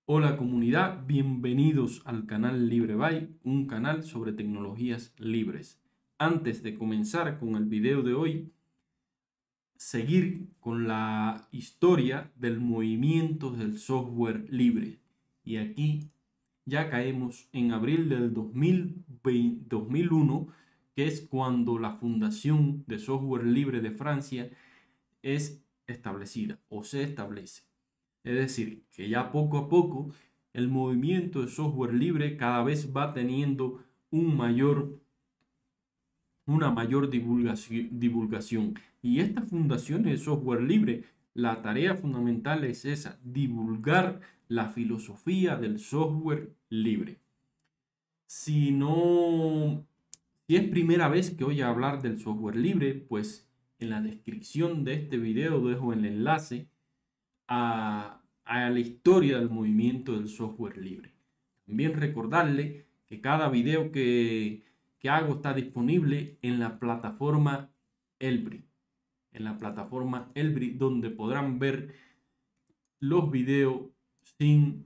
Hola comunidad, bienvenidos al canal LibreBay, un canal sobre tecnologías libres. Antes de comenzar con el video de hoy, seguir con la historia del movimiento del software libre. Y aquí ya caemos en abril del 2001, que es cuando la Fundación de Software Libre de Francia es establecida o se establece. Es decir, que ya poco a poco el movimiento de software libre cada vez va teniendo una mayor divulgación. Y estas fundaciones de software libre, la tarea fundamental es esa, divulgar la filosofía del software libre. Si no, si es primera vez que oye hablar del software libre, pues en la descripción de este video dejo el enlace a la historia del movimiento del software libre. También recordarle que cada video que hago está disponible en la plataforma Elbri. En la plataforma Elbri, donde podrán ver los videos sin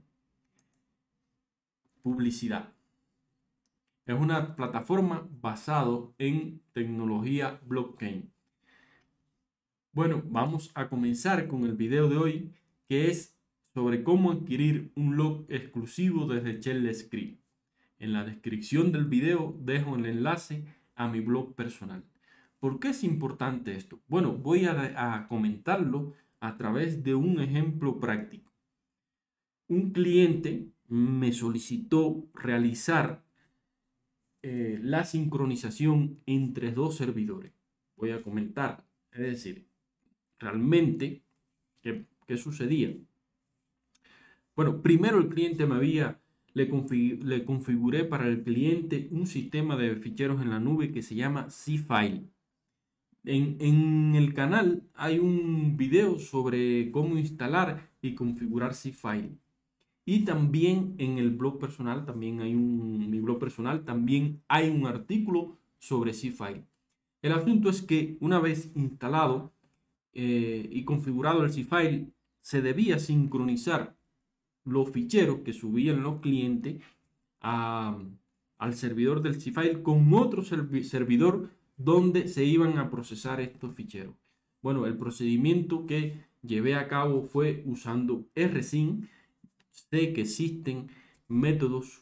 publicidad. Es una plataforma basada en tecnología blockchain. Bueno, vamos a comenzar con el video de hoy, que es sobre cómo adquirir un log exclusivo desde Shell Script. En la descripción del video dejo el enlace a mi blog personal. ¿Por qué es importante esto? Bueno, voy a comentarlo a través de un ejemplo práctico. Un cliente me solicitó realizar la sincronización entre dos servidores. Voy a comentar, es decir, realmente, ¿qué sucedía? Bueno, primero el cliente le configuré para el cliente un sistema de ficheros en la nube que se llama Cfile. En el canal hay un video sobre cómo instalar y configurar Cfile. Y también en el blog personal, mi blog personal, también hay un artículo sobre Cfile. El asunto es que una vez instalado y configurado el Cfile, se debía sincronizar los ficheros que subían los clientes al servidor del Cfile con otro servidor donde se iban a procesar estos ficheros. Bueno, el procedimiento que llevé a cabo fue usando rsync. Sé que existen métodos,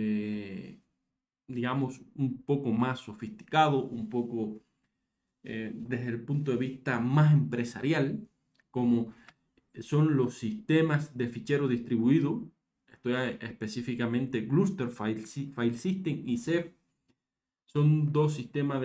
digamos, un poco más sofisticados, un poco desde el punto de vista más empresarial, como son los sistemas de fichero distribuido. Estoy específicamente Gluster File System y Ceph. Son dos sistemas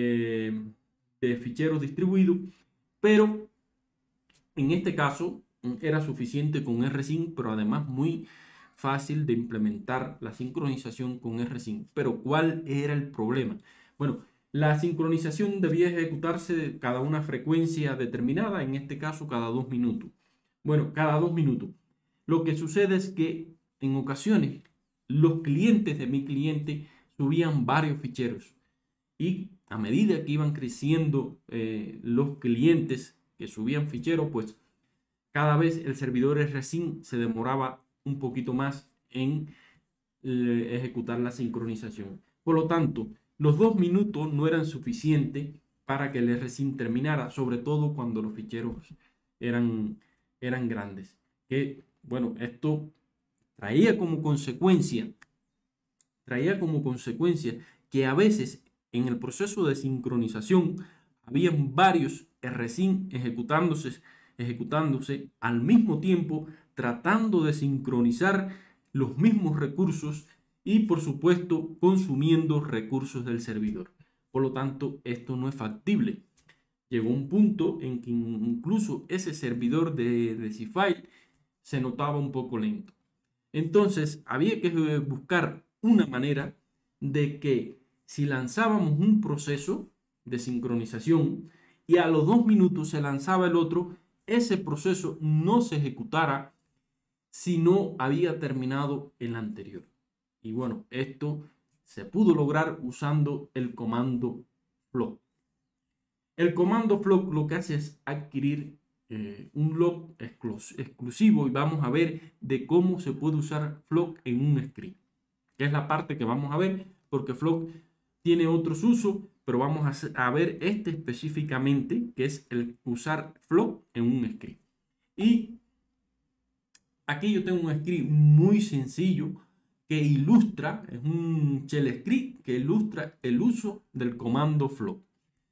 de ficheros distribuidos, pero en este caso era suficiente con rsync, pero además muy fácil de implementar la sincronización con rsync. Pero ¿cuál era el problema? Bueno, la sincronización debía ejecutarse cada una frecuencia determinada, en este caso cada 2 minutos. Bueno, cada 2 minutos. Lo que sucede es que en ocasiones los clientes de mi cliente subían varios ficheros y a medida que iban creciendo los clientes que subían ficheros, pues cada vez el servidor rsync se demoraba un poquito más en ejecutar la sincronización. Por lo tanto, los 2 minutos no eran suficientes para que el rsync terminara, sobre todo cuando los ficheros eran, eran grandes. Que, bueno, esto traía como consecuencia, traía como consecuencia que a veces en el proceso de sincronización habían varios rsync ejecutándose al mismo tiempo, tratando de sincronizar los mismos recursos y por supuesto consumiendo recursos del servidor. Por lo tanto, esto no es factible. Llegó un punto en que incluso ese servidor de Cfile se notaba un poco lento. Entonces, había que buscar una manera de que si lanzábamos un proceso de sincronización y a los 2 minutos se lanzaba el otro, ese proceso no se ejecutara si no había terminado el anterior. Y bueno, esto se pudo lograr usando el comando flock. El comando flock lo que hace es adquirir un log exclusivo y vamos a ver de cómo se puede usar flock en un script, que es la parte que vamos a ver, porque flock tiene otros usos, pero vamos a ver este específicamente, que es el usar flock en un script. Y aquí yo tengo un script muy sencillo que ilustra, es un shell script que ilustra el uso del comando flock.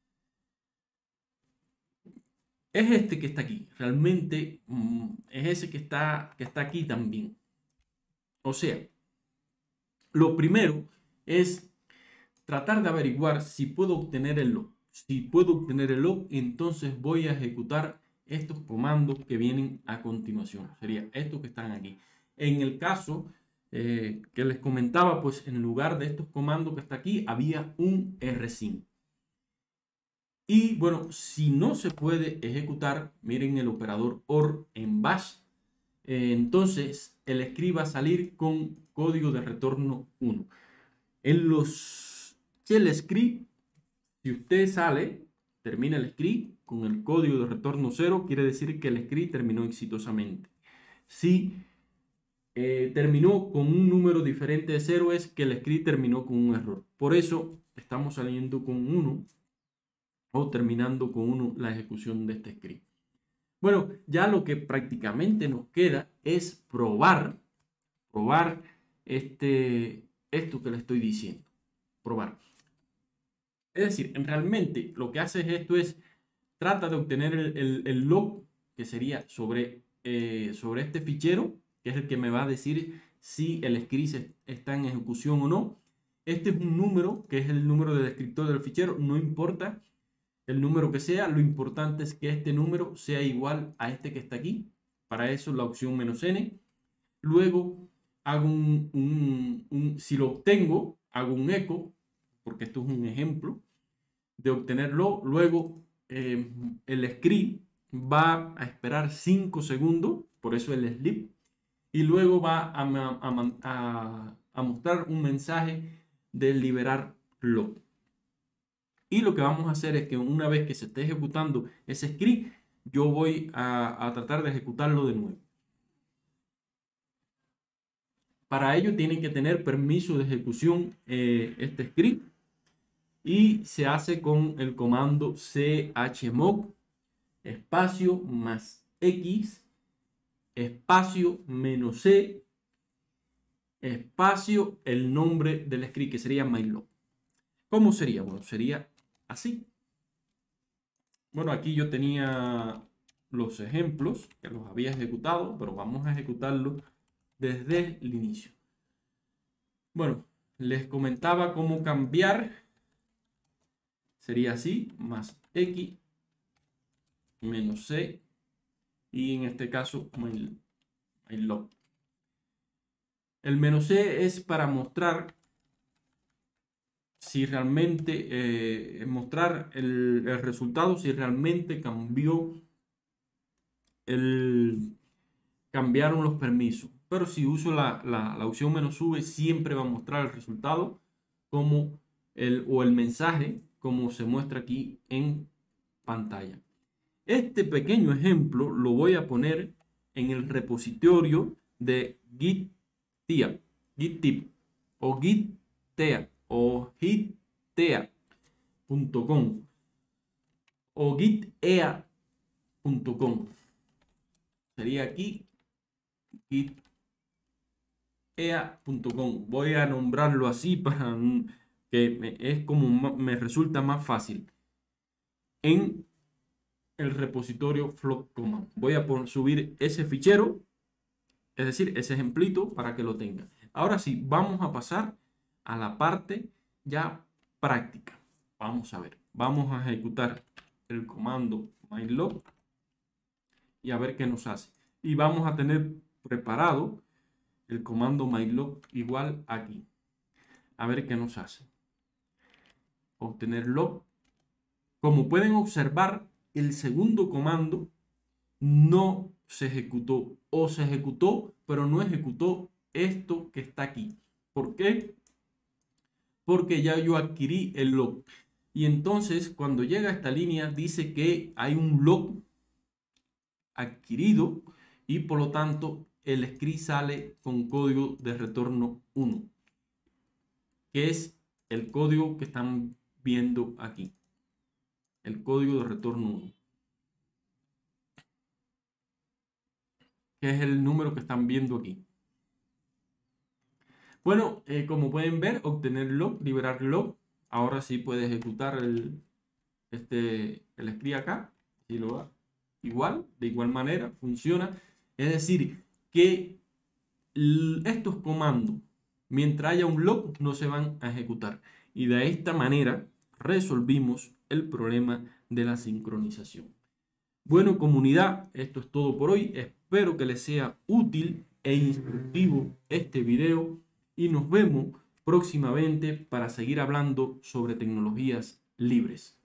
Es este que está aquí, realmente es ese que está aquí también. O sea, lo primero es tratar de averiguar si puedo obtener el log. Si puedo obtener el log, entonces voy a ejecutar estos comandos que vienen a continuación. Sería estos que están aquí. En el caso que les comentaba, pues en lugar de estos comandos que está aquí, había un rsync. Y bueno, si no se puede ejecutar, miren el operador OR en bash, entonces el script va a salir con código de retorno 1. En los shell script, si usted sale, termina el script con el código de retorno 0, quiere decir que el script terminó exitosamente. Si terminó con un número diferente de 0, es que el script terminó con un error. Por eso estamos saliendo con 1 o terminando con 1 la ejecución de este script. Bueno, ya lo que prácticamente nos queda es probar esto que le estoy diciendo. Probar. Es decir, realmente lo que hace esto es, trata de obtener el log, que sería sobre este fichero, que es el que me va a decir si el script está en ejecución o no. Este es un número, que es el número de descriptor del fichero, no importa el número que sea, lo importante es que este número sea igual a este que está aquí. Para eso la opción "-n". Luego hago si lo obtengo, hago un eco, porque esto es un ejemplo de obtenerlo. Luego el script va a esperar 5 segundos, por eso el sleep, y luego va a mostrar un mensaje de liberar log. Y lo que vamos a hacer es que una vez que se esté ejecutando ese script, yo voy a tratar de ejecutarlo de nuevo. Para ello tienen que tener permiso de ejecución este script, y se hace con el comando chmod espacio más x espacio -c espacio el nombre del script, que sería mylog. ¿Cómo sería? Bueno, sería así. Bueno, aquí yo tenía los ejemplos que los había ejecutado, pero vamos a ejecutarlo desde el inicio. Bueno, les comentaba cómo cambiar. Sería así, más x menos c, y en este caso mylog. El "-c" es para mostrar si realmente mostrar el resultado, si realmente cambiaron los permisos. Pero si uso la opción "-v", siempre va a mostrar el resultado como el mensaje como se muestra aquí en pantalla. Este pequeño ejemplo lo voy a poner en el repositorio de GitTip o GitTea o gitea.com o gitea.com. Sería aquí gitea.com. Voy a nombrarlo así para que es como me resulta más fácil. En el repositorio flock command voy a subir ese fichero, es decir, ese ejemplito, para que lo tenga. Ahora sí, vamos a pasar a la parte ya práctica. Vamos a ver, vamos a ejecutar el comando mylog y a ver qué nos hace. Y vamos a tener preparado el comando mylog igual aquí. A ver qué nos hace. Obtener log. Como pueden observar, el segundo comando no se ejecutó, o se ejecutó, pero no ejecutó esto que está aquí. ¿Por qué? Porque ya yo adquirí el log. Y entonces, cuando llega a esta línea, dice que hay un log adquirido y por lo tanto el script sale con código de retorno 1, que es el código que están viendo aquí. El código de retorno 1, que es el número que están viendo aquí. Bueno, como pueden ver, obtener log, liberar log. Ahora sí puede ejecutar el script acá. Si lo da igual, de igual manera, funciona. Es decir, que estos comandos, mientras haya un log, no se van a ejecutar. Y de esta manera resolvimos el problema de la sincronización. Bueno, comunidad, esto es todo por hoy. Espero que les sea útil e instructivo este video y nos vemos próximamente para seguir hablando sobre tecnologías libres.